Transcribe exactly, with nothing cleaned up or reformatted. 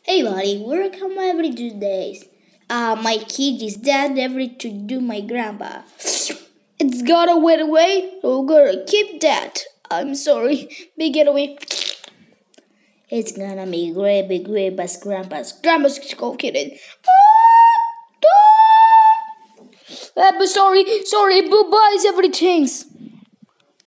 Hey buddy, welcome every two days. Uh, my kid is dead every to do my grandpa. It's gotta wait away. Oh, gotta keep that. I'm sorry. Big getaway. It's gonna be great, big great, but grandpa's grandpa's go kidding. Ah, ah. Uh, but sorry, sorry, boo buys everything.